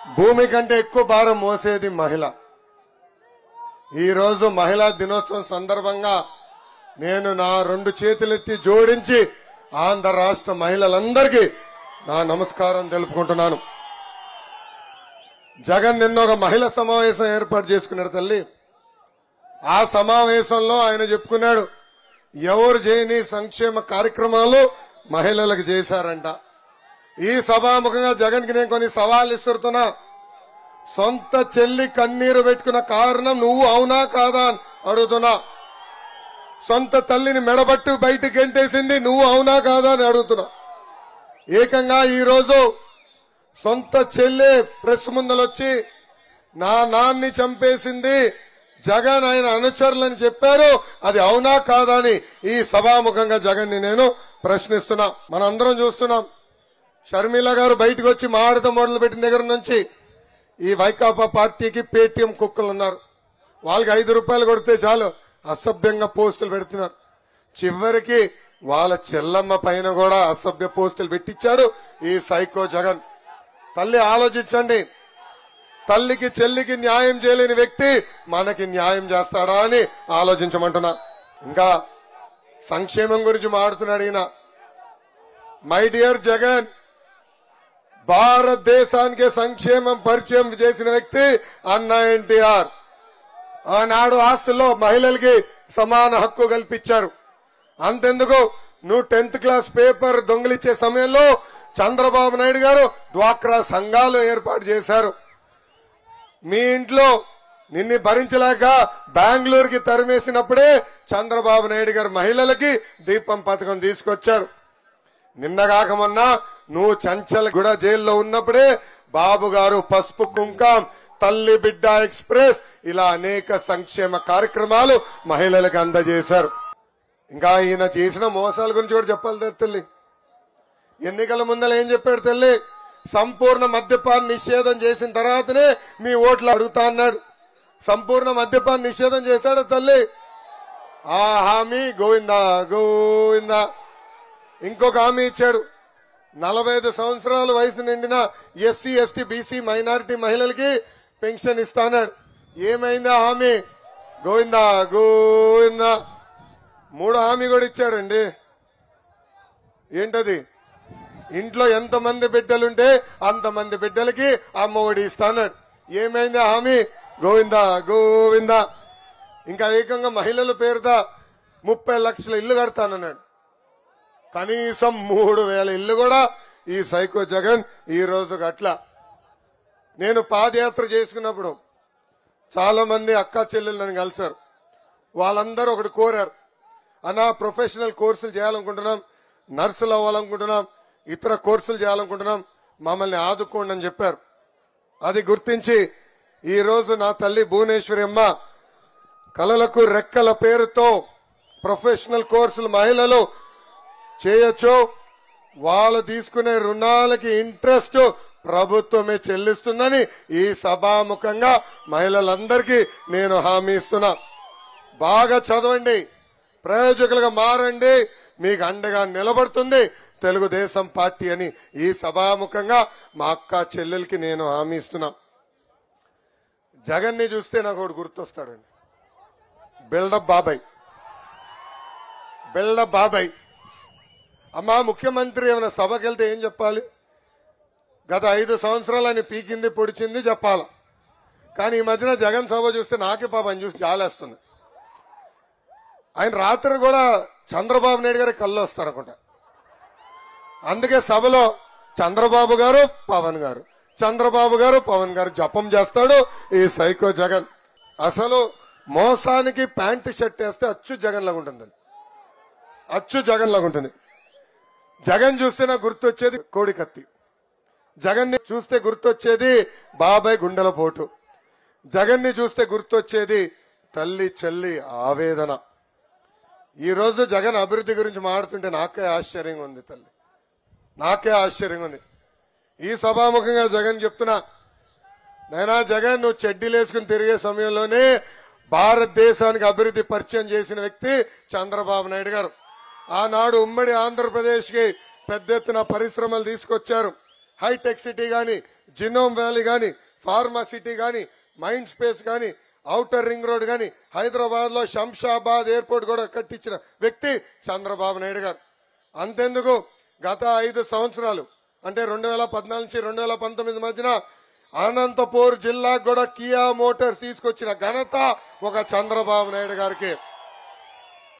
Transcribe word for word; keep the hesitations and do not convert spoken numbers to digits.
భూమి కంటే ఎక్కువ భారం మోసేది మహిళ. ఈ రోజు మహిళా దినోత్సవం సందర్భంగా నేను నా రెండు చేతులెత్తి జోడించి ఆంధ్ర రాష్ట్ర మహిళలందరికీ నా నమస్కారం తెలుపుకుంటున్నాను. జగన్ నిన్న ఒక మహిళా సమావేశం ఏర్పాటు చేసుకున్నాడు తల్లి. ఆ సమావేశంలో ఆయన చెప్పుకున్నాడు, ఎవరు చేయని సంక్షేమ కార్యక్రమాలు మహిళలకు చేశారంట. ఈ సభాముఖంగా జగన్ కి నేను కొన్ని సవాళ్లు ఇస్తున్నా. సొంత చెల్లి కన్నీరు పెట్టుకున్న కారణం నువ్వు అవునా కాదా అని అడుగుతున్నా. సొంత తల్లిని మెడబట్టు బయటికి గెంటేసింది నువ్వు అవునా కాదా అని అడుగుతున్నా. ఏకంగా ఈ రోజు సొంత చెల్లి ప్రెస్ ముందలొచ్చి నా నాన్ని చంపేసింది జగన్ ఆయన అనుచరులని చెప్పారు, అది అవునా కాదా అని ఈ సభాముఖంగా జగన్ ని నేను ప్రశ్నిస్తున్నా. మనందరం చూస్తున్నాం, షర్మిల గారు బయటకు వచ్చి మాడత మొదలు పెట్టిన దగ్గర నుంచి ఈ వైకాపా పార్టీకి పేటీఎం కుక్కలు ఉన్నారు. వాళ్ళకి ఐదు రూపాయలు కొడితే చాలు అసభ్యంగా పోస్టులు పెడుతున్నారు. చివరికి వాళ్ళ చెల్లమ్మ పైన కూడా అసభ్య పోస్టులు పెట్టించాడు ఈ సైకో జగన్. తల్లి ఆలోచించండి, తల్లికి చెల్లికి న్యాయం చేయలేని వ్యక్తి మనకి న్యాయం చేస్తాడా అని ఆలోచించమంటున్నా. ఇంకా సంక్షేమం గురించి మాట్లాడుతున్నాడు ఈయన. మై డియర్ జగన్, భారతదేశానికి సంక్షేమం పరిచయం చేసిన వ్యక్తి అన్న ఎన్టీఆర్. ఆనాడు ఆస్తుల్లో మహిళలకి సమాన హక్కు కల్పించారు. అంతెందుకు, నువ్వు టెన్త్ క్లాస్ పేపర్ దొంగిలించే సమయంలో చంద్రబాబు నాయుడు గారు డ్వాక్రా సంఘాలు ఏర్పాటు చేశారు. మీ ఇంట్లో నిన్ను భరించలేక బెంగళూరుకి తరిమేసినప్పుడే చంద్రబాబు నాయుడు గారు మహిళలకి దీపం పథకం తీసుకొచ్చారు. నిన్నగాక మొన్న నువ్వు చంచల్గూడ జైల్లో ఉన్నప్పుడే బాబు గారు పసుపు కుంకం, తల్లి బిడ్డ ఎక్స్ప్రెస్ ఇలా అనేక సంక్షేమ కార్యక్రమాలు మహిళలకు అందజేశారు. ఇంకా ఈయన చేసిన మోసాల గురించి కూడా చెప్పాలి తల్లి. ఎన్నికల ముందర ఏం చెప్పాడు తల్లి? సంపూర్ణ మద్యపాన నిషేధం చేసిన తర్వాతనే మీ ఓట్లు అడుగుతా అన్నాడు. సంపూర్ణ మద్యపాన నిషేధం చేశాడు తల్లి. ఆ హామీ గోవిందా గోవిందా. ఇంకొక హామీ ఇచ్చాడు, నలభై ఐదు సంవత్సరాల వయసు నిండిన ఎస్సీ ఎస్టీ బీసీ మైనారిటీ మహిళలకి పెన్షన్ ఇస్తాన్నాడు. ఏమైందా హామీ? గోవిందా గోవిందా. మూడో హామీ కూడా ఇచ్చాడండి. ఏంటది? ఇంట్లో ఎంతమంది బిడ్డలుంటే అంతమంది బిడ్డలకి అమ్మఒడి ఇస్తాన్నాడు. ఏమైందా హామీ? గోవిందా గోవిందా. ఇంకా ఏకంగా మహిళల పేరుతో ముప్పై లక్షల ఇల్లు కడతానన్నాడు. కనీసం మూడు వేల ఇల్లు కూడా ఈ సైకో జగన్ ఈ రోజు అట్లా. నేను పాదయాత్ర చేసుకున్నప్పుడు చాలా మంది అక్క చెల్లెలు నన్ను కలిశారు. వాళ్ళందరూ ఒకటి కోరారు, అన్నా ప్రొఫెషనల్ కోర్సులు చేయాలనుకుంటున్నాం, నర్సులు అవ్వాలనుకుంటున్నాం, ఇతర కోర్సులు చేయాలనుకుంటున్నాం, మమ్మల్ని ఆదుకోండి అని చెప్పారు. అది గుర్తించి ఈ రోజు నా తల్లి భువనేశ్వరి అమ్మ కలలకు రెక్కల పేరుతో ప్రొఫెషనల్ కోర్సులు మహిళలు చేయొచ్చు. వాళ్ళు తీసుకునే రుణాలకి ఇంట్రెస్ట్ ప్రభుత్వమే చెల్లిస్తుందని ఈ సభాముఖంగా మహిళలందరికీ నేను హామీ ఇస్తున్నా. బాగా చదవండి, ప్రయోజకులుగా మారండి, మీకు అండగా నిలబడుతుంది తెలుగుదేశం పార్టీ అని ఈ సభాముఖంగా మా అక్క చెల్లెలకి నేను హామీ ఇస్తున్నా. జగన్ ని చూస్తే నాకు ఒకటి గుర్తొస్తాడండి, బిల్డప్ బాబాయ్. బిల్డప్ బాబాయ్ అమ్మా, ముఖ్యమంత్రి ఏమైనా సభకి వెళ్తే ఏం చెప్పాలి? గత ఐదు సంవత్సరాలు ఆయన పీకింది పొడిచింది చెప్పాల. కానీ ఈ మధ్యన జగన్ సభ చూస్తే నాకే పాపం చూసి జాలేస్తుంది. ఆయన రాత్రి కూడా చంద్రబాబు నాయుడు గారి కళ్ళు వస్తారనుకుంటా. అందుకే సభలో చంద్రబాబు గారు పవన్ గారు, చంద్రబాబు గారు పవన్ గారు జపం చేస్తాడు ఈ సైకో జగన్. అసలు మోసానికి ప్యాంటు షర్ట్ వేస్తే అచ్చు జగన్ లాగా ఉంటుంది, అచ్చు జగన్ లాగా ఉంటుంది. జగన్ చూస్తే నాకు గుర్తొచ్చేది కోడి కత్తి, జగన్ ని చూస్తే గుర్తొచ్చేది బాబాయ్ గుండెల పోటు, జగన్ ని చూస్తే గుర్తొచ్చేది తల్లి చెల్లి ఆవేదన. ఈ రోజు జగన్ అభివృద్ధి గురించి మాట్లాడుతుంటే నాకే ఆశ్చర్యంగా ఉంది తల్లి, నాకే ఆశ్చర్యంగా ఉంది. ఈ సభాముఖంగా జగన్ చెప్తున్నా, నైనా జగన్ నువ్వు చెడ్డీలు వేసుకుని తిరిగే సమయంలోనే భారతదేశానికి అభివృద్ధి పరిచయం చేసిన వ్యక్తి చంద్రబాబు నాయుడు గారు. ఆనాడు ఉమ్మడి ఆంధ్రప్రదేశ్ కి పెద్ద ఎత్తున పరిశ్రమలు తీసుకొచ్చారు, హైటెక్ సిటీ గాని, జినోమ్ వ్యాలీ గాని, ఫార్మా సిటీ గాని, మైండ్ స్పేస్ గాని, ఔటర్ రింగ్ రోడ్ గాని, హైదరాబాద్ లో శంషాబాద్ ఎయిర్పోర్ట్ కూడా కట్టించిన వ్యక్తి చంద్రబాబు నాయుడు గారు. అంతెందుకు గత ఐదు సంవత్సరాలు అంటే రెండు వేల పద్నాలుగు నుంచి రెండు వేల పంతొమ్మిది మధ్యన అనంతపూర్ జిల్లాకు కూడా కియా మోటార్స్ తీసుకొచ్చిన ఘనత ఒక చంద్రబాబు నాయుడు గారికి.